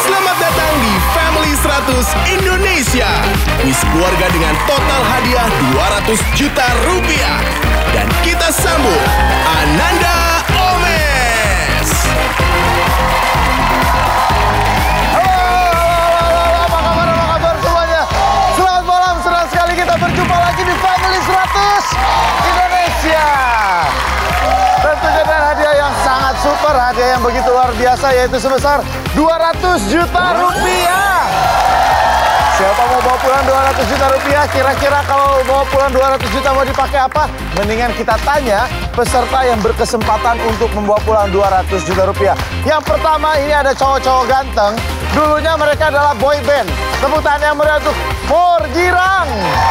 Selamat datang di Family 100 Indonesia. Kuis keluarga dengan total hadiah 200 juta rupiah. Dan kita sambut Ananda Omes. Halo, apa kabar semuanya? Selamat malam, senang sekali kita berjumpa lagi di Family 100 Indonesia. Tentunya dengan hadiah yang sangat super, hadiah yang begitu luar biasa, yaitu sebesar 200 juta rupiah. Siapa mau bawa pulang 200 juta rupiah? Kira-kira kalau bawa pulang 200 juta mau dipakai apa? Mendingan kita tanya peserta yang berkesempatan untuk membawa pulang 200 juta rupiah. Yang pertama ini ada cowok-cowok ganteng. Dulunya mereka adalah boy band. Tepuk tangan yang meriah untuk Forgirang.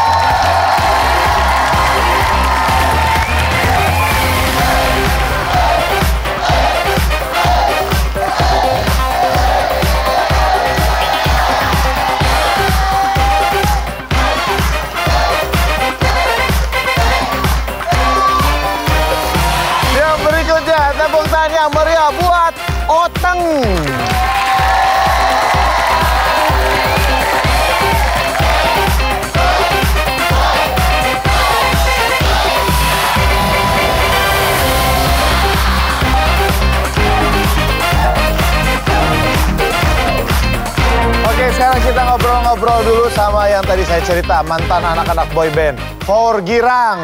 Tepuk tangan yang meriah buat Oteng. Oke, sekarang kita ngobrol-ngobrol dulu sama yang tadi saya cerita, mantan anak-anak boy band, Forgirang.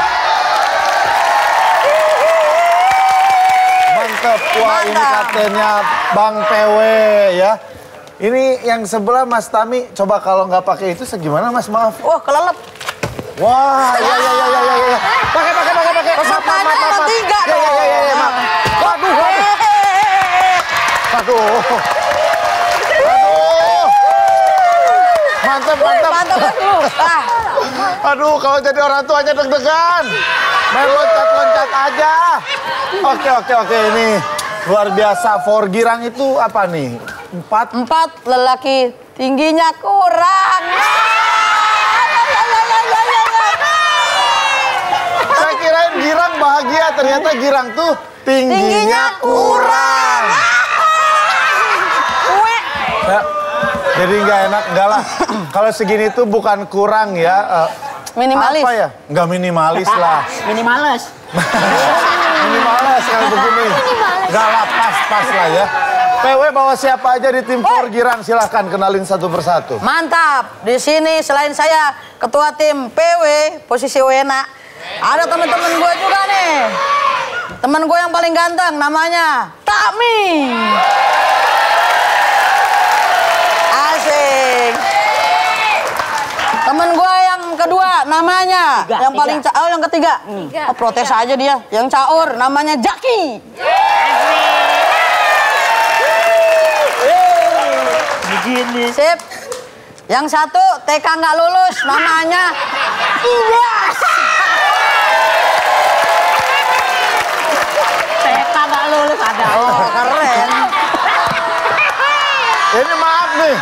Wah, ini katanya Bang PW ya. Ini yang sebelah Mas Tami, coba kalau nggak pakai itu segimana Mas, maaf. Wah, kelelep. Wah, ya. Pakai. Pesertanya ada 3 dong. Ya, maaf. Waduh. Mantap. Aduh, kalau jadi orang tuanya deg-degan. Main loncat-loncat aja. Oke, ini luar biasa. Forgirang itu apa nih? 4 lelaki, tingginya kurang. Saya kirain girang bahagia, ternyata girang tuh tingginya kurang. Ya, jadi nggak enak, enggak lah. Kalau segini tuh bukan kurang ya. Minimalis. Apa ya? Nggak minimalis lah. Minimalis. Minimalis kalau begini. Nggak lah, pas lah ya. PW bawa siapa aja di tim Forgirang? Silahkan kenalin satu persatu. Mantap. Di sini selain saya ketua tim PW, posisi Wena, ada teman-teman gue juga nih. Teman gue yang paling ganteng namanya Tami. Asik. Temen gue yang kedua namanya yang ketiga. Oh, protes aja dia. Yang caur namanya Jaki. Begini. Sip. Yang satu TK nggak lulus namanya Ibas. TK nggak lulus ada. Oh, keren. Ini maaf nih.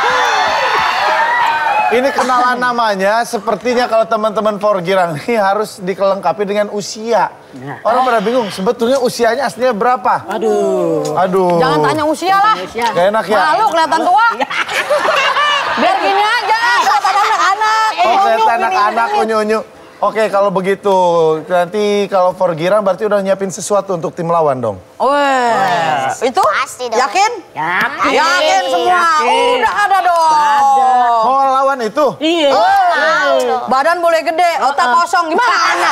Ini kenalan namanya, sepertinya kalau teman-teman Forgirang ini harus dikelengkapi dengan usia. Orang pada bingung, sebetulnya usianya aslinya berapa? Aduh. Jangan tanya usia lah. Gak enak ya? Malu kelihatan tua. Biar gini aja, kelihatan anak-anak. Oh, kelihatan anak-anak, unyu-unyu. Oke, kalau begitu, nanti kalau Forgirang berarti udah nyiapin sesuatu untuk tim lawan dong? Wah, itu pasti dong. Yakin? Yakin semua. Udah ada dong. Mau lawan itu? Iya. Badan boleh gede, otak kosong gimana?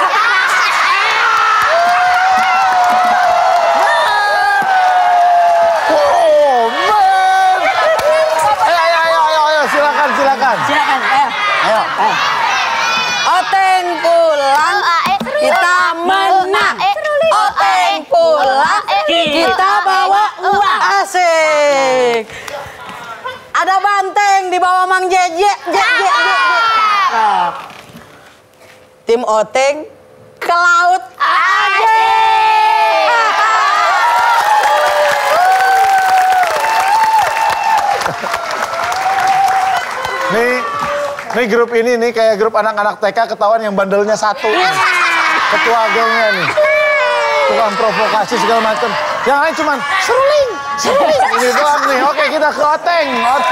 Ayo, silakan. Ayo. Oteng pulang, kita menang. Oteng pulang, kita bawa uang. Asik. Ada banteng di bawah Mang Jeje. Tim Oteng ke laut. Nih grup ini nih kayak grup anak-anak TK ketahuan yang bandelnya satu. Ketua gengnya nih. Tukang provokasi segala macam. Yang lain cuman seruling. Ini doang nih. Oke, kita ke Oteng.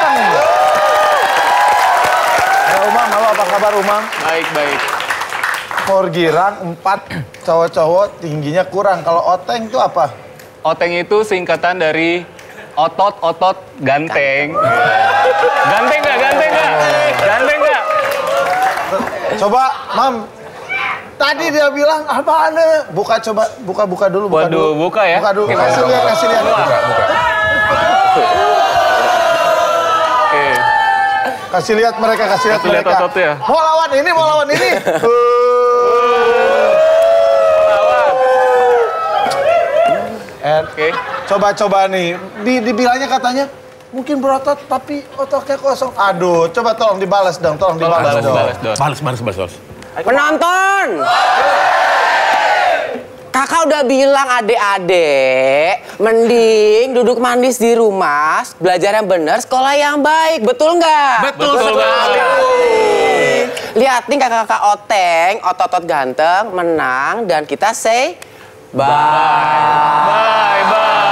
Ya Umam, halo apa kabar Umam? Baik, baik. Girang 4 cowok-cowok tingginya kurang. Kalau Oteng itu apa? Oteng itu singkatan dari otot ganteng. Ganteng nggak? Ganteng nggak? Coba, Mam. Tadi dia bilang apaan? Buka dulu. Waduh, buka ya? Buka dulu. Oke, Kasih lihat. Buka. Oke. Kasih lihat mereka. Lihat ototnya. Mau lawan ini. Lawan. Oke. Coba nih. Dibilangnya katanya mungkin berotot tapi ototnya kosong. Aduh, coba tolong dibalas dong. Balas dong. Balas. Penonton, kakak udah bilang adik-adik, mending duduk manis di rumah, belajar yang benar, sekolah yang baik, betul nggak? Betul sekali. Lihat nih kakak-kakak Oteng, otot-otot ganteng, menang, dan kita say bye. Bye.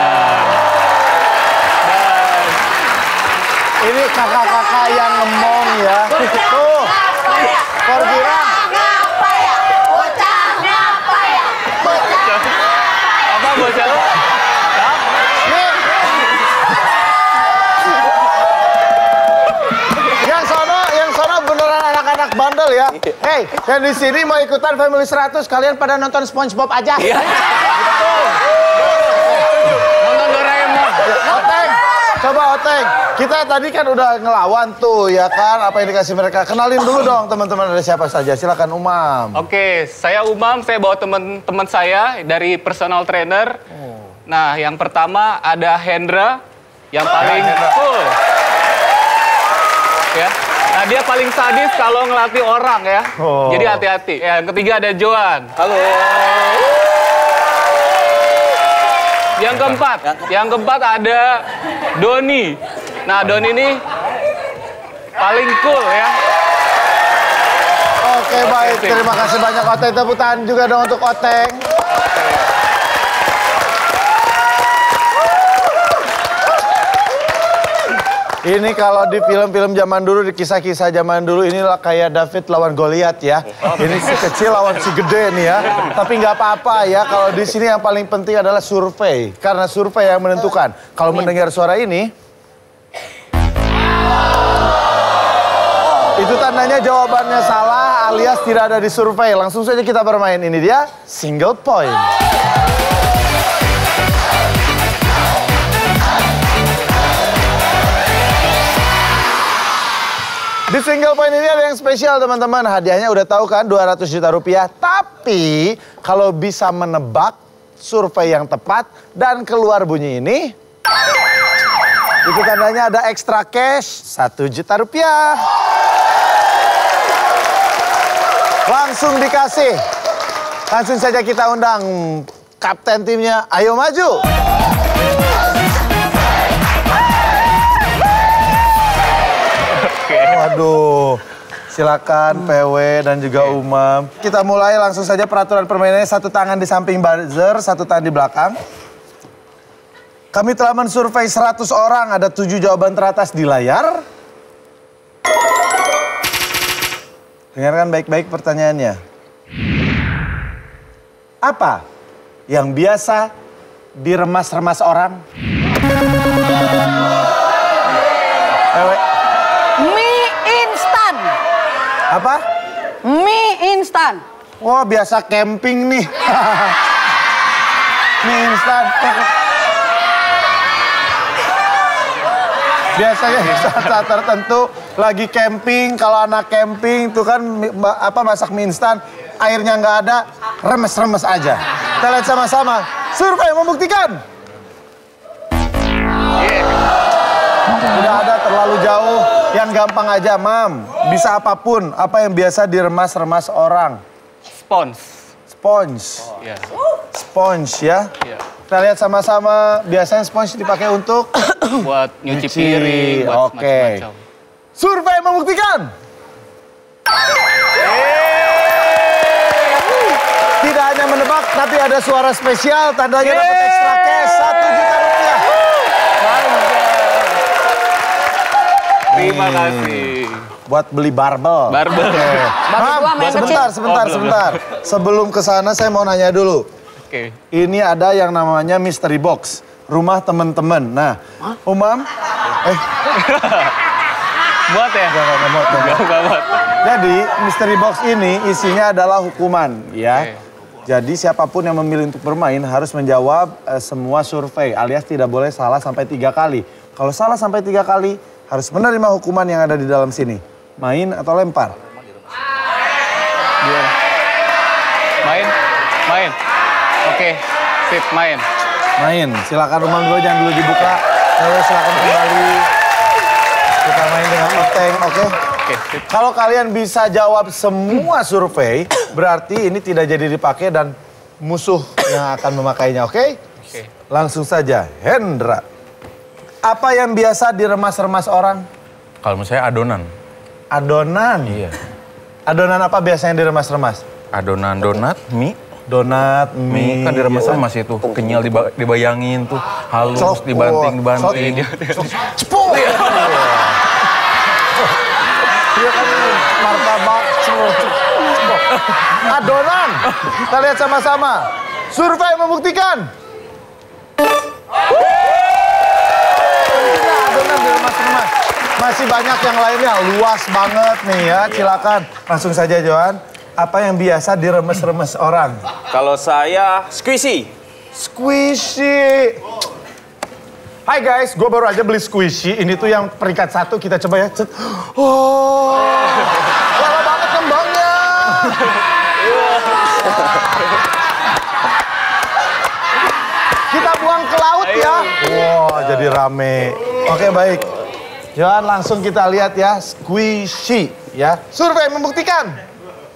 Ini kakak-kakak yang ngemong ya. Tuh. Girang. Apa bocah? Nih. Yang sono beneran anak-anak bandel ya. Hey, yang di sini mau ikutan Family 100, kalian pada nonton SpongeBob aja. Nonton Doraemon. Oteng. Kita tadi kan udah ngelawan tuh ya kan, apa yang dikasih mereka. Kenalin dulu dong teman-teman ada siapa saja. Silakan Umam. Oke, saya Umam, saya bawa teman-teman saya dari personal trainer. Nah, yang pertama ada Hendra, yang paling cool. Ya. Nah, dia paling sadis kalau ngelatih orang ya. Jadi hati-hati. Yang ketiga ada Joan. Halo. Yang keempat ada Doni. Nah, Doni ini paling cool ya. Oke, baik. Terima kasih banyak Oteng. Tepuk tangan juga dong untuk Oteng. Ini kalau di film-film zaman dulu, di kisah-kisah zaman dulu, inilah kayak David lawan Goliat ya. Ini si kecil lawan si gede nih ya. Tapi nggak apa-apa ya, kalau di sini yang paling penting adalah survei. Karena survei yang menentukan. Kalau mendengar suara ini, itu tandanya jawabannya salah alias tidak ada di survei. Langsung saja kita bermain. Ini dia single point. Di single point ini ada yang spesial teman-teman. Hadiahnya udah tahu kan, 200 juta rupiah. Tapi kalau bisa menebak survei yang tepat dan keluar bunyi ini, itu tandanya ada extra cash 1 juta rupiah. Langsung dikasih. Langsung saja kita undang kapten timnya. Ayo maju. Waduh, silakan PW dan juga Umam. Kita mulai langsung saja peraturan permainannya. 1 tangan di samping buzzer, 1 tangan di belakang. Kami telah mensurvei 100 orang, ada 7 jawaban teratas di layar. Dengarkan baik-baik pertanyaannya. Apa yang biasa diremas-remas orang? PW. Mie instan. Apa? Mie instan. Wah, biasa camping nih. Mie instan. Biasanya di saat-saat tertentu lagi camping, kalau anak camping tuh kan masak mie instan, airnya nggak ada, remes-remes aja. Kita lihat sama-sama. Survei membuktikan. Udah ada terlalu jauh. Yang gampang aja, Mam. Bisa apapun. Apa yang biasa diremas-remas orang? Spons. Sponge. Ya. Sponge ya. Iya. Kita lihat sama-sama. Biasanya sponge dipakai untuk Buat nyuci piring, buat Oke. macam-macam. Survei membuktikan. Tidak hanya menebak, tapi ada suara spesial. Tandanya dapat extra cash 1 juta rupiah. Terima kasih. Buat beli barbel. Barbel. Oke. Mam, gua main sebentar, kecil. sebentar. Sebelum ke sana saya mau nanya dulu. Oke. Ini ada yang namanya mystery box. Rumah teman-teman. Nah, Umam. Buat ya? Enggak buat. Jadi, mystery box ini isinya adalah hukuman, ya. Oke. Jadi, siapapun yang memilih untuk bermain harus menjawab semua survei, alias tidak boleh salah sampai 3 kali. Kalau salah sampai 3 kali, harus menerima hukuman yang ada di dalam sini. Main atau lempar? Main. Oke, sip, main. Main. Silakan Umam dulu, jangan dulu dibuka. Lalu silakan kembali. Kita main dengan Oteng, oke? Oke, sip. Kalau kalian bisa jawab semua survei, berarti ini tidak jadi dipakai dan musuh yang akan memakainya, oke? Oke. Langsung saja, Hendra. Apa yang biasa diremas-remas orang? Kalau menurut saya adonan. Adonan. Iya. Adonan apa biasanya diremas-remas? Adonan donat, mie. Donat, Mie kan diremas-remas itu. Kenyal dibayangin tuh. Halus, Coklat. dibanting. Cepuk. Iya kan martabak. Adonan. Kita lihat sama-sama. Survei membuktikan. Adonan diremas-remas. Masih banyak yang lainnya. Luas banget nih ya. Silakan. Langsung saja Johan. Apa yang biasa diremes-remes orang? Kalau saya squishy. Squishy. Hai guys, gue baru aja beli squishy. Ini tuh yang peringkat 1, kita coba ya. Cet. Oh, lama banget kembangnya. Kita buang ke laut ya. Wow, jadi rame. Oke, baik. Johan, langsung kita lihat ya, squishy ya. Survei membuktikan.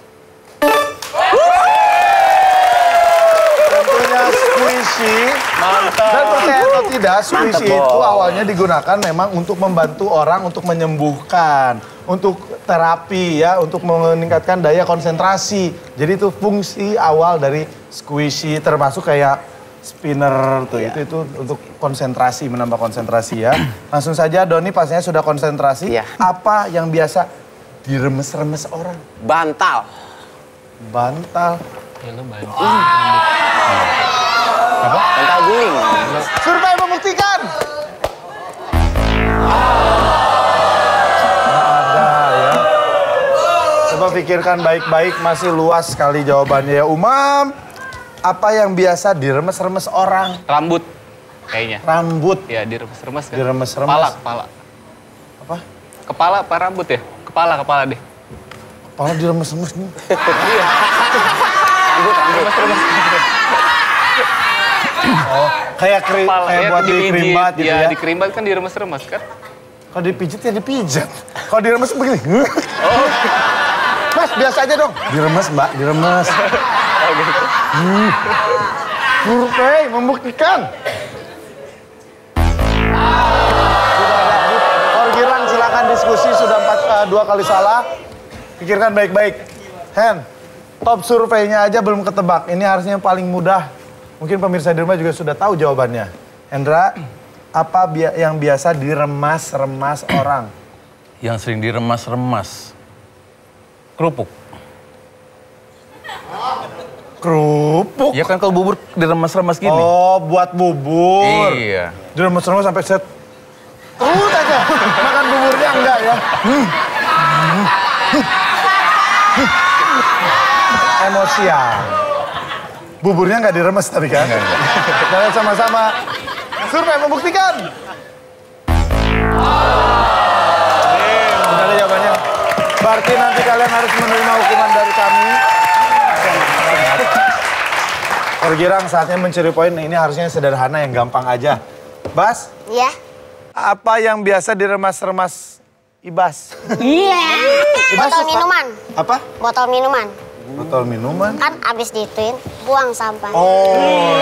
Tentunya squishy. Mantap. Dan percaya atau tidak, squishy itu awalnya digunakan memang untuk membantu orang untuk menyembuhkan, untuk terapi ya, untuk meningkatkan daya konsentrasi. Jadi itu fungsi awal dari squishy, termasuk kayak spinner tuh, itu untuk konsentrasi, menambah konsentrasi ya. Langsung saja Doni pastinya sudah konsentrasi. Iya. Apa yang biasa diremes-remes orang? Bantal. Bantal. Bantal guling. Survei membuktikan. Ada ya. Coba pikirkan baik-baik, masih luas sekali jawabannya ya. Umam, apa yang biasa diremes-remes orang? Rambut kayaknya. Rambut. Ya, diremes-remes kan. Diremes-remes. Kepala. Apa? Kepala apa rambut ya? Kepala deh. Kepala diremes-remes nih. Remes-remes. Oh, kayak Kepala, kayak ya, buat dikerimbat gitu ya. Di kerimbat kan diremes-remes kan? Kalau dipijit ya dipijat. Kalau diremes begini. Oh. Mas, biasa aja dong. Diremes, Mbak, diremes. Oh gitu. Survei membuktikan. Orgiran silakan diskusi, sudah 2 kali salah. Pikirkan baik-baik. Hen, top surveinya aja belum ketebak. Ini harusnya yang paling mudah. Mungkin pemirsa di rumah juga sudah tahu jawabannya. Hendra, apa yang biasa diremas-remas orang? Yang sering diremas-remas. Kerupuk. Kerupuk? Ya kan kalau bubur diremas-remas gini. Oh, buat bubur. Iya. Diremes-remes sampai set. Terus aja. Makan buburnya enggak ya? Emosian. Buburnya nggak diremes tapi kan? Kita lihat sama-sama. Survei membuktikan. Sudah ada jawabannya. Berarti nanti kalian harus menerima hukuman dari kami. Orgirang, saatnya mencuri poin. Ini harusnya sederhana, yang gampang aja. Bas? Iya. Apa yang biasa diremas-remas Ibas? Iya. Ibas Botol suka- minuman. Apa? Botol minuman. Botol minuman. Kan abis dituin, buang sampah. Oh.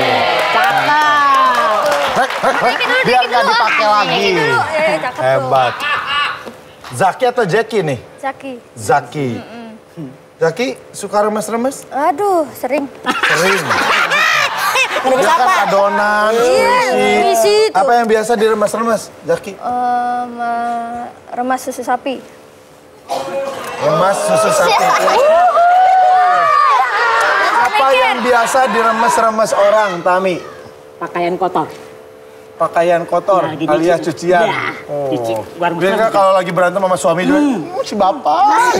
Cakep. Biar nggak dipakai lagi. cakep tuh. Hebat. Zaki atau Jackie nih? Zaki. Zaki. Zaki suka remes-remes? Aduh, sering. Sering. Ngeremes Ya kan apa? adonan, Squishy itu. Apa yang biasa diremas-remas, Zaki? Remas susu sapi. Remas susu sapi. Apa yang biasa diremes-remes orang, Tami? Pakaian kotor. Pakaian kotor, Ya, alias cucian. Ya, cuci. Baru Biasanya mesra. kalau lagi berantem sama suami juga, si bapak.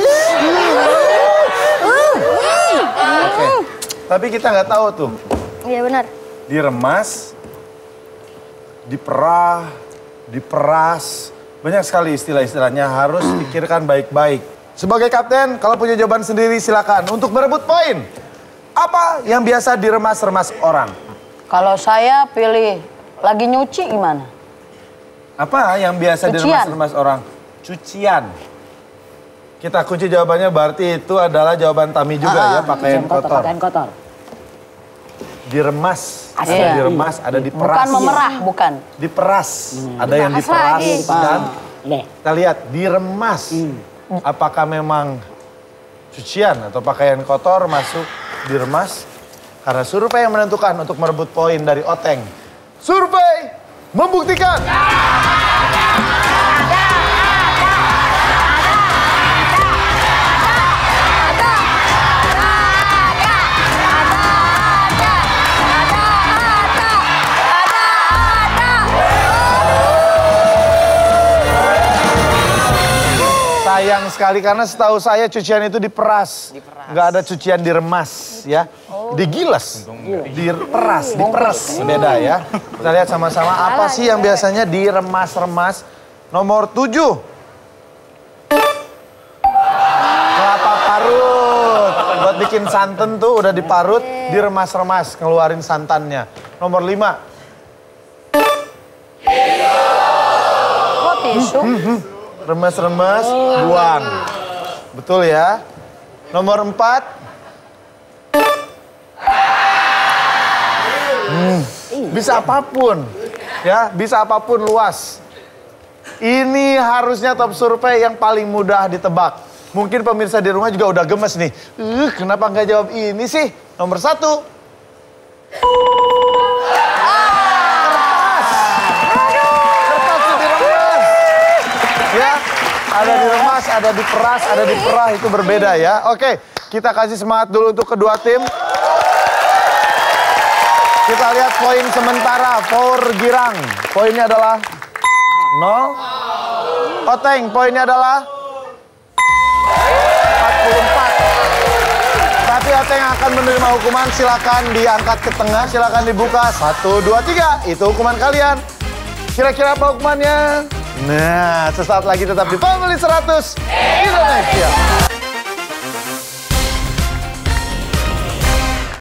Oke, tapi kita nggak tahu tuh. Iya benar. Diremas, diperah, diperas. Banyak sekali istilah-istilahnya, harus pikirkan baik-baik. Sebagai kapten, kalau punya jawaban sendiri silakan untuk berebut poin. Apa yang biasa diremas-remas orang? Kalau saya pilih lagi nyuci gimana? Apa yang biasa Cucian. diremas-remas orang? Cucian. Kita kunci jawabannya berarti itu adalah jawaban Tami juga ya, pakaian kotor. Pakaian kotor. Diremas, ada Iya. diremas, ada diperas. Bukan memerah, bukan. Diperas, ada yang diperas dan Nih. kita lihat diremas. Apakah memang cucian atau pakaian kotor masuk diremas? Karena survei yang menentukan untuk merebut poin dari Oteng. Survei membuktikan. Sayang sekali karena setahu saya cucian itu diperas. Nggak ada cucian diremas ya. Digilas, diperas, beda ya. Kita lihat sama-sama apa sih yang biasanya diremas-remas. Nomor 7. Kelapa parut. Buat bikin santan tuh udah diparut, diremas-remas, ngeluarin santannya. Nomor 5. Kok tisu? Remas-remas, buang. Betul ya. Nomor 4. Bisa apapun. Ya, bisa apapun luas. Ini harusnya top survei yang paling mudah ditebak. Mungkin pemirsa di rumah juga udah gemes nih. Kenapa nggak jawab ini sih? Nomor 1. Kertas diremas. Ya, ada diremas, ada diperas, ada diperah, itu berbeda ya. Oke, kita kasih semangat dulu untuk kedua tim. Kita lihat poin sementara for Girang. Poinnya adalah 0. Oteng, poinnya adalah 44. Tapi Oteng akan menerima hukuman, silakan diangkat ke tengah, silakan dibuka. 1, 2, 3, itu hukuman kalian. Kira-kira apa hukumannya? Nah, sesaat lagi tetap di Family 100 Indonesia.